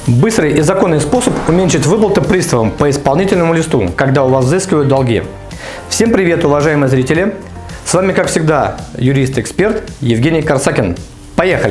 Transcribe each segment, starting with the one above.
Быстрый и законный способ уменьшить выплаты приставам по исполнительному листу, когда у вас взыскивают долги. Всем привет, уважаемые зрители! С вами, как всегда, юрист-эксперт Евгений Корсакин. Поехали!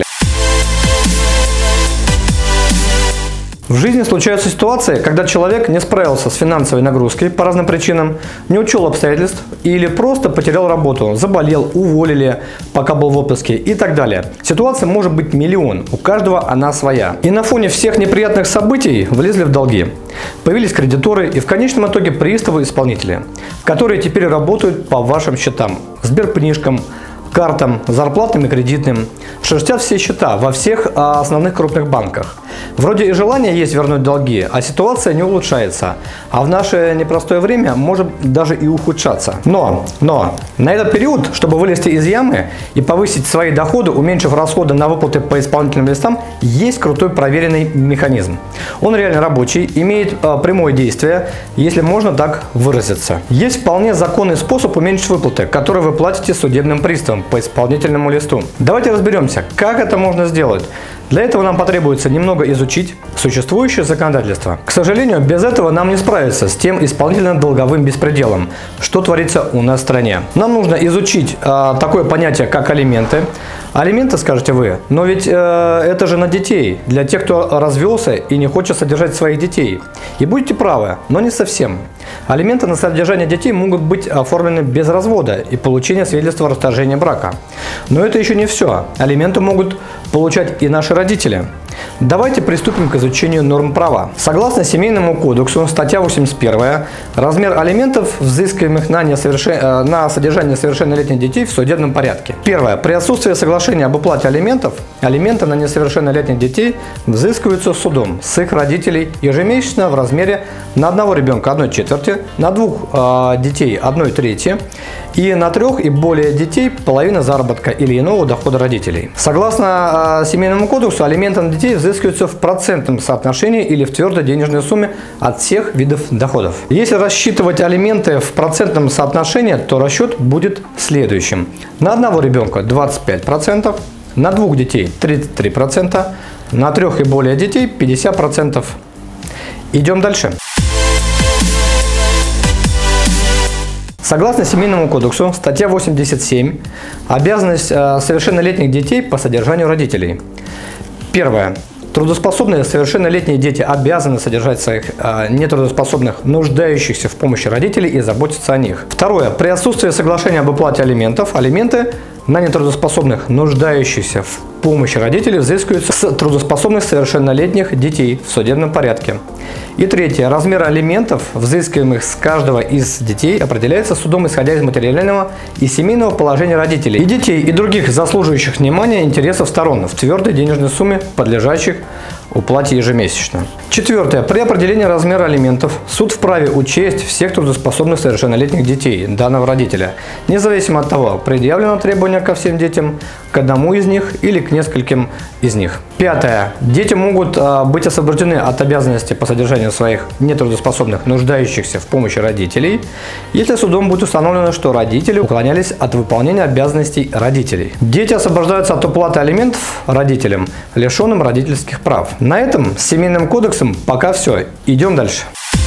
В жизни случаются ситуации, когда человек не справился с финансовой нагрузкой по разным причинам, не учел обстоятельств или просто потерял работу, заболел, уволили, пока был в отпуске и так далее. Ситуаций может быть миллион, у каждого она своя. И на фоне всех неприятных событий влезли в долги. Появились кредиторы и в конечном итоге приставы-исполнители, которые теперь работают по вашим счетам, сберкнижкам, картам, зарплатным и кредитным, шерстят все счета во всех основных крупных банках. Вроде и желание есть вернуть долги, а ситуация не улучшается, а в наше непростое время может даже и ухудшаться. Но на этот период, чтобы вылезти из ямы и повысить свои доходы, уменьшив расходы на выплаты по исполнительным листам, есть крутой проверенный механизм. Он реально рабочий, имеет прямое действие, если можно так выразиться. Есть вполне законный способ уменьшить выплаты, которые вы платите судебным приставам по исполнительному листу. Давайте разберемся, как это можно сделать. Для этого нам потребуется немного изучить существующее законодательство. К сожалению, без этого нам не справиться с тем исполнительно-долговым беспределом, что творится у нас в стране. Нам нужно изучить такое понятие, как алименты. Алименты, скажете вы, но ведь это же на детей, для тех, кто развелся и не хочет содержать своих детей. И будете правы, но не совсем. Алименты на содержание детей могут быть оформлены без развода и получения свидетельства о расторжении брака. Но это еще не все. Алименты могут получать и наши родители. Давайте приступим к изучению норм права. Согласно Семейному кодексу, статья 81, размер алиментов, взыскиваемых на содержание несовершеннолетних детей в судебном порядке. Первое. При отсутствии соглашения об уплате алиментов, алименты на несовершеннолетних детей взыскиваются судом с их родителей ежемесячно в размере на одного ребенка 1/4, на двух детей 1/3 и на 3 и более детей половина заработка или иного дохода родителей. Согласно Семейному кодексу, алименты на детей взыскиваются в процентном соотношении или в твердой денежной сумме от всех видов доходов. Если рассчитывать алименты в процентном соотношении, то расчет будет следующим. На одного ребенка 25%, на двух детей 33%, на 3 и более детей 50%. Идем дальше. Согласно Семейному кодексу, статья 87, обязанность совершеннолетних детей по содержанию родителей. Первое. Трудоспособные совершеннолетние дети обязаны содержать своих нетрудоспособных, нуждающихся в помощи родителей и заботиться о них. Второе. При отсутствии соглашения об уплате алиментов, алименты на нетрудоспособных, нуждающихся в помощи родителей взыскиваются с трудоспособных совершеннолетних детей в судебном порядке. И третье. Размер алиментов, взыскиваемых с каждого из детей, определяется судом, исходя из материального и семейного положения родителей и детей, и других заслуживающих внимания интересов сторон в твердой денежной сумме, подлежащих уплате ежемесячно. Четвертое. При определении размера алиментов суд вправе учесть всех трудоспособных совершеннолетних детей данного родителя, независимо от того, предъявлено требование ко всем детям, к одному из них или к нескольким из них. Пятое. Дети могут быть освобождены от обязанности по содержанию своих нетрудоспособных, нуждающихся в помощи родителей, если судом будет установлено, что родители уклонялись от выполнения обязанностей родителей. Дети освобождаются от уплаты алиментов родителям, лишенным родительских прав. На этом с Семейным кодексом пока все. Идем дальше.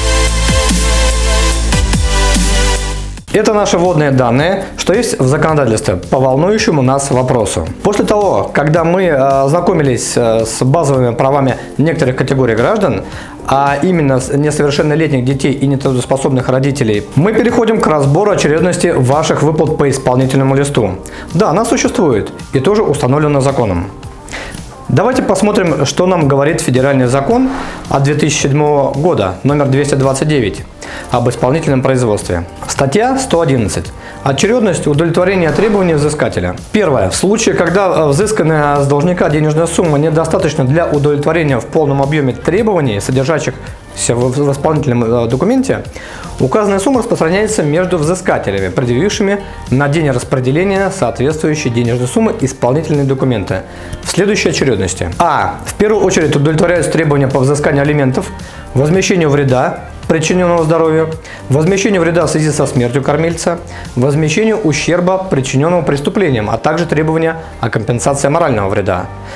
Это наши вводные данные, что есть в законодательстве по волнующему нас вопросу. После того, когда мы ознакомились с базовыми правами некоторых категорий граждан, а именно несовершеннолетних детей и нетрудоспособных родителей, мы переходим к разбору очередности ваших выплат по исполнительному листу. Да, она существует и тоже установлена законом. Давайте посмотрим, что нам говорит федеральный закон от 2007 года, номер 229, об исполнительном производстве. Статья 111. Очередность удовлетворения требований взыскателя. Первое. В случае, когда взысканная с должника денежная сумма недостаточна для удовлетворения в полном объеме требований, содержащихся в исполнительном документе, указанная сумма распространяется между взыскателями, предъявившими на день распределения соответствующей денежной суммы исполнительные документы в следующей очередности. А. В первую очередь удовлетворяются требования по взысканию алиментов, возмещению вреда, причиненного здоровью, возмещению вреда в связи со смертью кормильца, возмещению ущерба, причиненного преступлением, а также требования о компенсации морального вреда.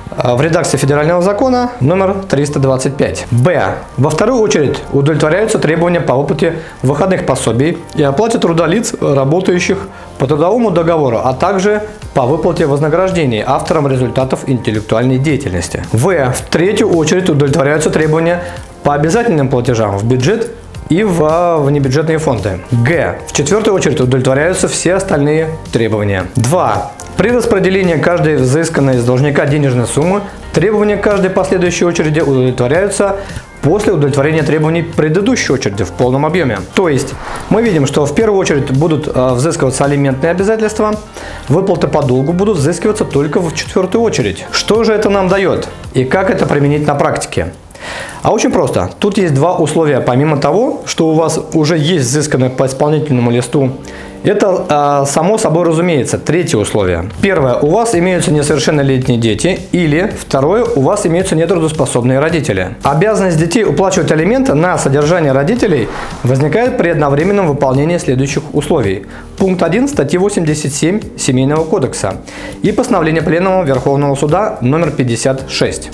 в редакции федерального закона номер 325. Б. Во вторую очередь удовлетворяются требования по выплате выходных пособий и оплате труда лиц, работающих по трудовому договору, а также по выплате вознаграждений авторам результатов интеллектуальной деятельности. В. В третью очередь удовлетворяются требования по обязательным платежам в бюджет и в внебюджетные фонды. Г. В четвертую очередь удовлетворяются все остальные требования. 2. При распределении каждой взысканной из должника денежной суммы требования каждой последующей очереди удовлетворяются после удовлетворения требований предыдущей очереди в полном объеме. То есть мы видим, что в первую очередь будут взыскиваться алиментные обязательства, выплаты по долгу будут взыскиваться только в четвертую очередь. Что же это нам дает и как это применить на практике? А очень просто. Тут есть два условия. Помимо того, что у вас уже есть взысканное по исполнительному листу, это само собой разумеется. Третье условие. Первое. У вас имеются несовершеннолетние дети. Или второе. У вас имеются нетрудоспособные родители. Обязанность детей уплачивать алименты на содержание родителей возникает при одновременном выполнении следующих условий. Пункт 1 статьи 87 Семейного кодекса и постановление Пленума Верховного суда номер 56.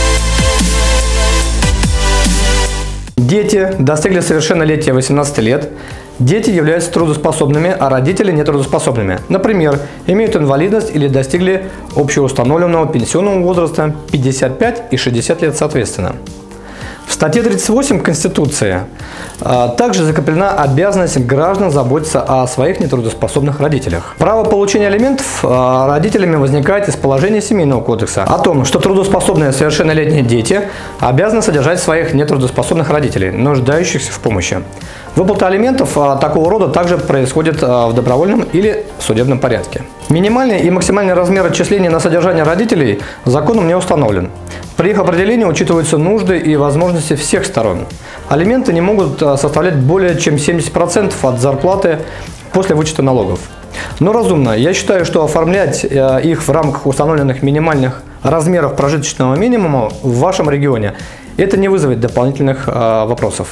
Дети достигли совершеннолетия 18 лет. Дети являются трудоспособными, а родители нетрудоспособными. Например, имеют инвалидность или достигли общеустановленного пенсионного возраста 55 и 60 лет соответственно. В статье 38 Конституции также закреплена обязанность граждан заботиться о своих нетрудоспособных родителях. Право получения алиментов родителями возникает из положения Семейного кодекса о том, что трудоспособные совершеннолетние дети обязаны содержать своих нетрудоспособных родителей, нуждающихся в помощи. Выплата алиментов такого рода также происходит в добровольном или судебном порядке. Минимальный и максимальный размер отчислений на содержание родителей законом не установлен. При их определении учитываются нужды и возможности всех сторон. Алименты не могут составлять более чем 70% от зарплаты после вычета налогов. Но разумно. Я считаю, что оформлять их в рамках установленных минимальных размеров прожиточного минимума в вашем регионе это не вызовет дополнительных вопросов.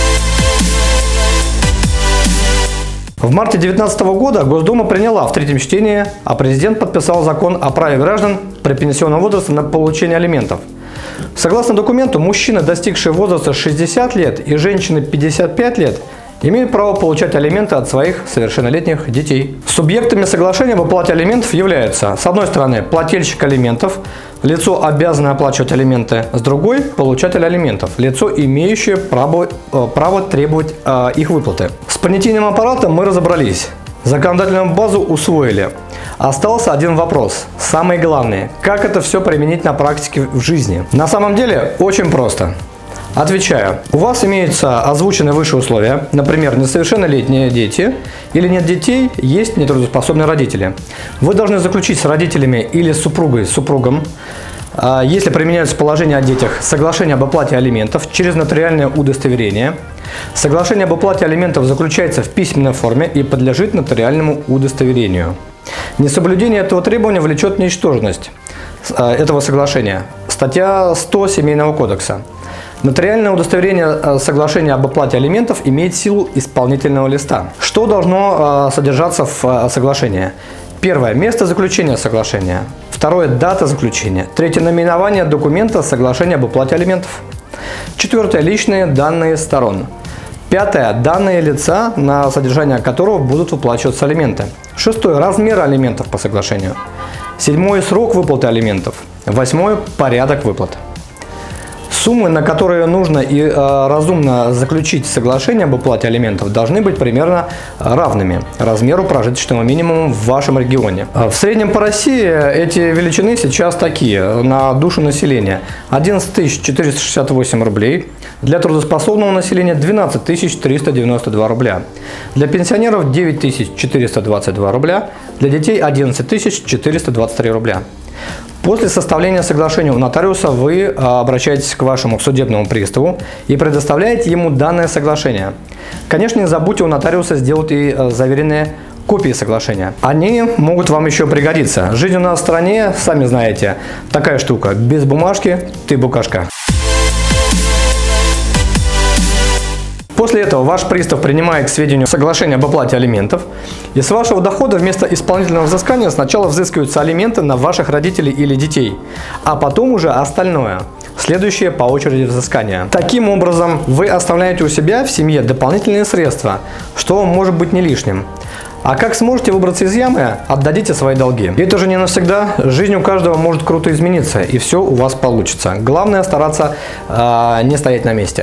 В марте 2019 года Госдума приняла в третьем чтении, а президент подписал закон о праве граждан при пенсионном возрасте на получение алиментов. Согласно документу, мужчины, достигшие возраста 60 лет и женщины 55 лет, имеют право получать алименты от своих совершеннолетних детей. Субъектами соглашения об оплате алиментов являются, с одной стороны, плательщик алиментов, лицо, обязанное оплачивать алименты, с другой – получатель алиментов, лицо, имеющее право требовать их выплаты. С понятийным аппаратом мы разобрались, законодательную базу усвоили. Остался один вопрос, самый главный – как это все применить на практике в жизни? На самом деле очень просто. Отвечаю. У вас имеются озвученные выше условия, например, несовершеннолетние дети или нет детей, есть нетрудоспособные родители. Вы должны заключить с родителями или с супругой, супругом, если применяются положения о детях, соглашение об оплате алиментов через нотариальное удостоверение. Соглашение об оплате алиментов заключается в письменной форме и подлежит нотариальному удостоверению. Несоблюдение этого требования влечет ничтожность этого соглашения. Статья 100 Семейного кодекса. Нотариальное удостоверение соглашения об оплате алиментов имеет силу исполнительного листа. Что должно содержаться в соглашении? Первое. Место заключения соглашения. Второе. Дата заключения. Третье. Наименование документа соглашения об оплате алиментов. Четвертое. Личные данные сторон. Пятое. Данные лица, на содержание которого будут выплачиваться алименты. Шестое. Размер алиментов по соглашению. Седьмое. Срок выплаты алиментов. Восьмое. Порядок выплат. Суммы, на которые нужно и разумно заключить соглашение об уплате алиментов, должны быть примерно равными размеру прожиточного минимума в вашем регионе. В среднем по России эти величины сейчас такие. На душу населения 11 468 рублей, для трудоспособного населения 12 392 рубля, для пенсионеров 9 422 рубля, для детей 11 423 рубля. После составления соглашения у нотариуса вы обращаетесь к вашему судебному приставу и предоставляете ему данное соглашение. Конечно, не забудьте у нотариуса сделать и заверенные копии соглашения. Они могут вам еще пригодиться. Жизнь у нас в стране, сами знаете, такая штука. Без бумажки ты букашка. После этого ваш пристав принимает к сведению соглашение об оплате алиментов, и с вашего дохода вместо исполнительного взыскания сначала взыскиваются алименты на ваших родителей или детей, а потом уже остальное, следующее по очереди взыскания. Таким образом, вы оставляете у себя в семье дополнительные средства, что может быть не лишним. А как сможете выбраться из ямы, отдадите свои долги. И это же не навсегда. Жизнь у каждого может круто измениться, и все у вас получится. Главное стараться не стоять на месте.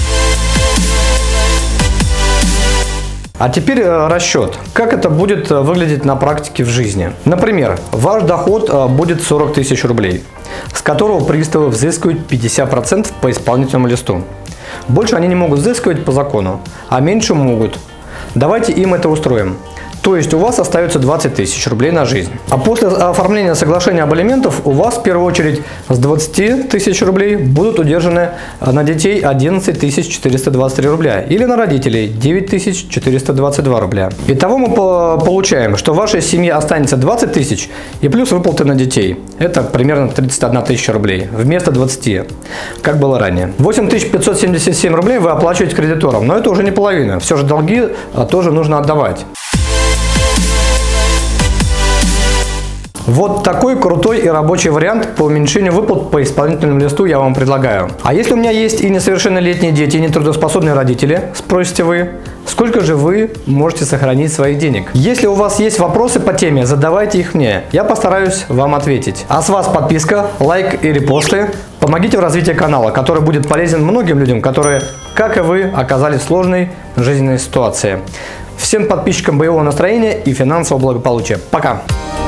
А теперь расчет. Как это будет выглядеть на практике в жизни? Например, ваш доход будет 40 тысяч рублей, с которого приставы взыскивают 50% по исполнительному листу. Больше они не могут взыскивать по закону, а меньше могут. Давайте им это устроим. То есть у вас остается 20 тысяч рублей на жизнь. А после оформления соглашения об алиментах у вас в первую очередь с 20 тысяч рублей будут удержаны на детей 11 423 рубля или на родителей 9 422 рубля. Итого мы получаем, что в вашей семье останется 20 тысяч и плюс выплаты на детей. Это примерно 31 тысяча рублей вместо 20, как было ранее. 8 577 рублей вы оплачиваете кредиторам, но это уже не половина. Все же долги тоже нужно отдавать. Вот такой крутой и рабочий вариант по уменьшению выплат по исполнительному листу я вам предлагаю. А если у меня есть и несовершеннолетние дети, и нетрудоспособные родители, спросите вы, сколько же вы можете сохранить своих денег? Если у вас есть вопросы по теме, задавайте их мне, я постараюсь вам ответить. А с вас подписка, лайк и репосты. Помогите в развитии канала, который будет полезен многим людям, которые, как и вы, оказались в сложной жизненной ситуации. Всем подписчикам боевого настроения и финансового благополучия. Пока!